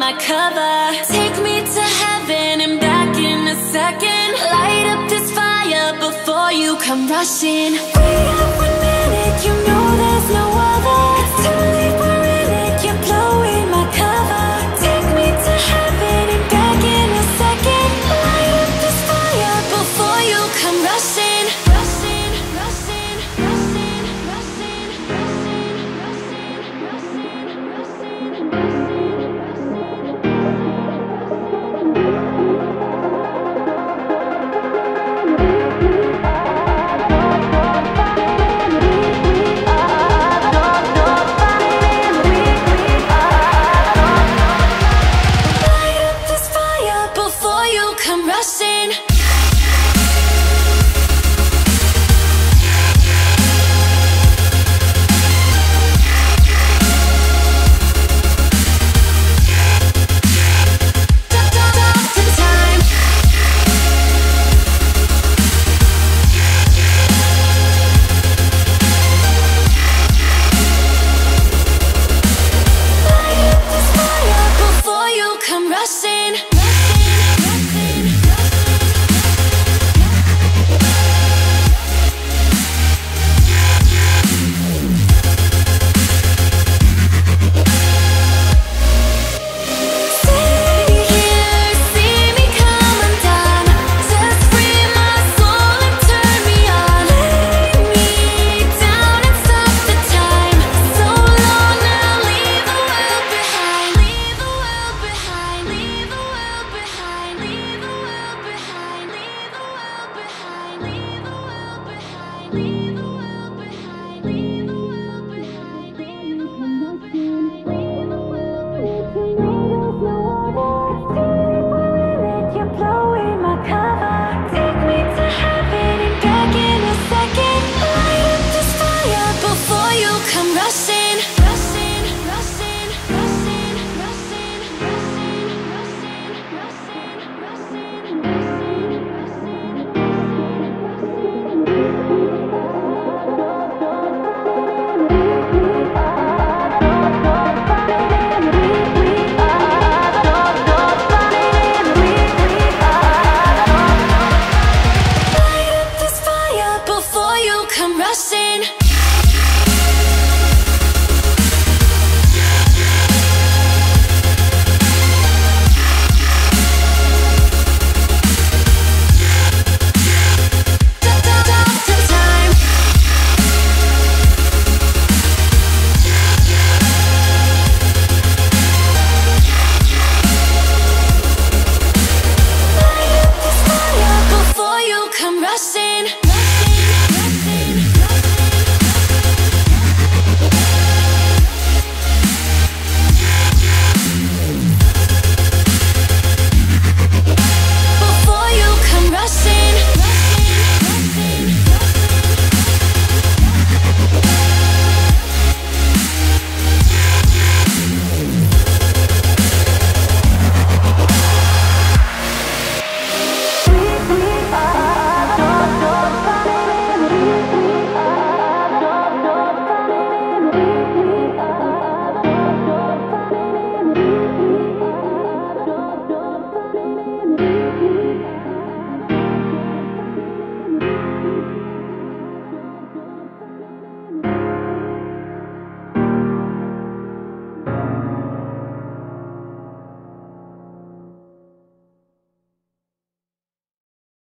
my cover. Take me to heaven and back in a second. Light up this fire before you come rushing. Wait up 1 minute, you know there's no other. It's too late, we're in it, you're blowing my cover. Take me to heaven and back in a second. Light up this fire before you come rushing. Rushing, rushing, rushing, rushing, rushing, rushing, rushing, rushing. Rushing.